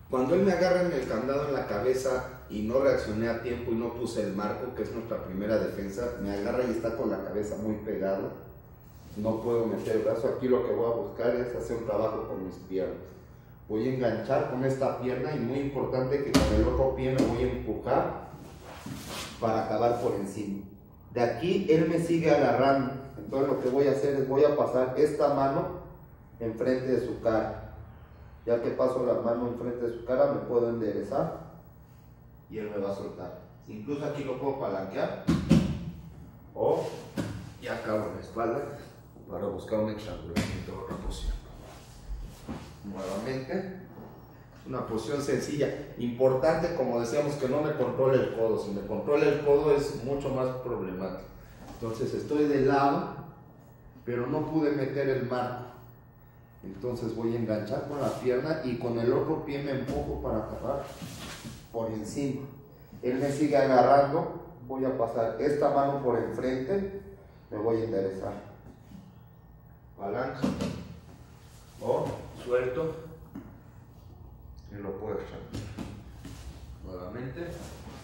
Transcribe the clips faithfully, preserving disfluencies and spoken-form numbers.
Cuando él me agarra en el candado en la cabeza y no reaccioné a tiempo y no puse el marco, que es nuestra primera defensa, me agarra y está con la cabeza muy pegado, no puedo meter el brazo. Aquí lo que voy a buscar es hacer un trabajo con mis piernas. Voy a enganchar con esta pierna y muy importante que con el otro pie me voy a empujar para acabar por encima. De aquí él me sigue agarrando, entonces lo que voy a hacer es voy a pasar esta mano enfrente de su cara. Ya que paso la mano enfrente de su cara me puedo enderezar y él me va a soltar. Incluso aquí lo puedo palanquear o ya acabo en la espalda para buscar un estrangulamiento de otra posición. Nuevamente, una posición sencilla. Importante, como decíamos, que no me controle el codo. Si me controla el codo es mucho más problemático. Entonces estoy de lado, pero no pude meter el marco. Entonces voy a enganchar con la pierna y con el otro pie me empujo para acabar por encima. Él me sigue agarrando, voy a pasar esta mano por enfrente, me voy a enderezar. Palanca o suelto y lo puedo echar. Nuevamente.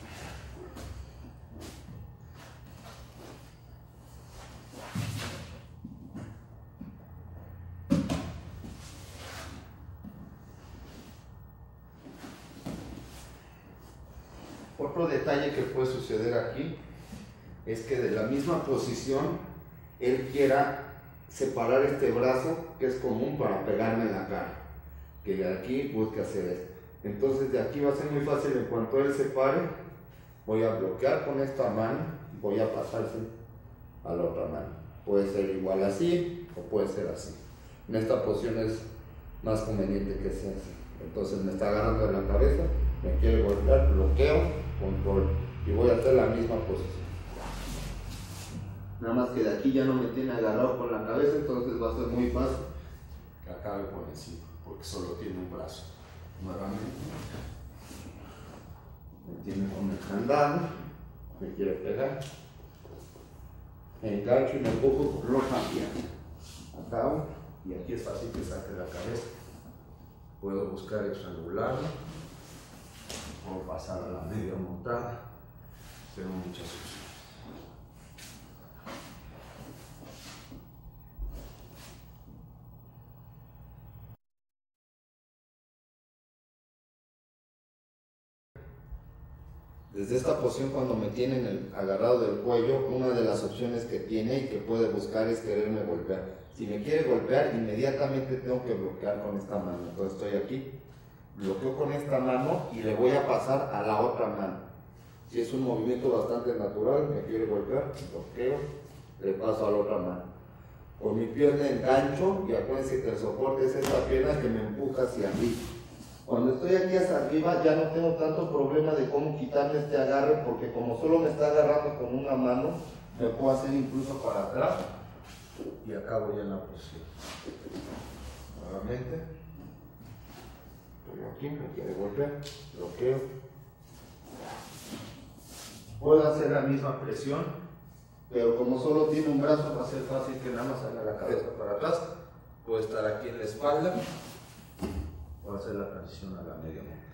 Otro detalle que puede suceder aquí es que de la misma posición él quiera separar este brazo, que es común para pegarme en la cara, que de aquí busque hacer esto. Entonces de aquí va a ser muy fácil. En cuanto él se pare, voy a bloquear con esta mano y voy a pasarse a la otra mano. Puede ser igual así o puede ser así. En esta posición es más conveniente que sea así. Entonces me está agarrando de la cabeza, me quiere golpear, bloqueo, control y voy a hacer la misma posición. Nada más que de aquí ya no me tiene agarrado con la cabeza, entonces va a ser muy fácil que acabe por encima, porque solo tiene un brazo. Nuevamente, me tiene con el candado, me quiere pegar, me engancho y me empujo con los piernas. Acabo y aquí es fácil que saque la cabeza. Puedo buscar estrangularlo o pasar a la media montada. Tengo muchas opciones. Desde esta posición, cuando me tienen el, agarrado del cuello, una de las opciones que tiene y que puede buscar es quererme golpear. Si me quiere golpear, inmediatamente tengo que bloquear con esta mano. Entonces estoy aquí, bloqueo con esta mano y le voy a pasar a la otra mano. Si es un movimiento bastante natural, me quiere golpear, bloqueo, le paso a la otra mano. Con mi pierna engancho y acuérdense que el soporte es esta pierna que me empuja hacia arriba. Cuando estoy aquí hacia arriba ya no tengo tanto problema de cómo quitarme este agarre, porque como solo me está agarrando con una mano, me puedo hacer incluso para atrás y acabo ya en la posición. Nuevamente, estoy aquí, me quiere golpear, bloqueo. Puedo hacer la misma presión, pero como solo tiene un brazo va a ser fácil que nada más haga la cabeza para atrás. Puedo estar aquí en la espalda. Voy a hacer la transición a la media monta.